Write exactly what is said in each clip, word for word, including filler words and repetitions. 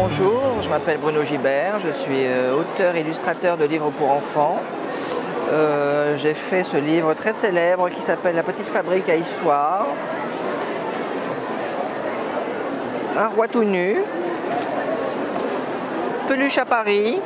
bonjour, je m'appelle Bruno Gibert, je suis auteur et illustrateur de livres pour enfants. Euh, J'ai fait ce livre très célèbre qui s'appelle La petite fabrique à histoire. Un roi tout nu, Peluche à Paris,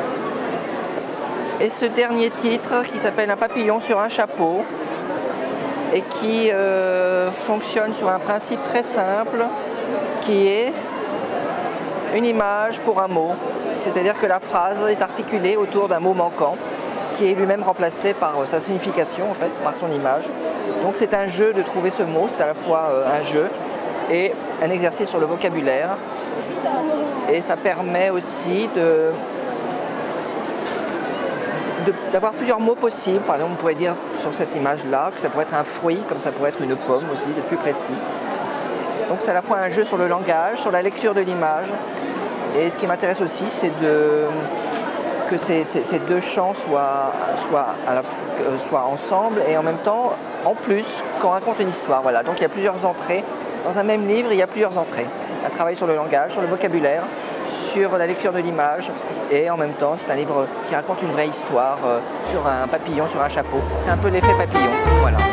et ce dernier titre qui s'appelle Un papillon sur un chapeau et qui euh, fonctionne sur un principe très simple qui est une image pour un mot, c'est-à-dire que la phrase est articulée autour d'un mot manquant qui est lui-même remplacé par sa signification, en fait, par son image. Donc c'est un jeu de trouver ce mot, c'est à la fois un jeu et un exercice sur le vocabulaire, et ça permet aussi de d'avoir plusieurs mots possibles. Par exemple, on pourrait dire sur cette image-là que ça pourrait être un fruit, comme ça pourrait être une pomme aussi, d'être plus précis. Donc c'est à la fois un jeu sur le langage, sur la lecture de l'image, et ce qui m'intéresse aussi, c'est de, que ces, ces, ces deux champs soient, soient, à la, euh, soient ensemble, et en même temps, en plus, qu'on raconte une histoire. Voilà. Donc il y a plusieurs entrées. Dans un même livre, il y a plusieurs entrées. Un travail sur le langage, sur le vocabulaire, sur la lecture de l'image, et en même temps, c'est un livre qui raconte une vraie histoire euh, sur un papillon, sur un chapeau. C'est un peu l'effet papillon. Voilà.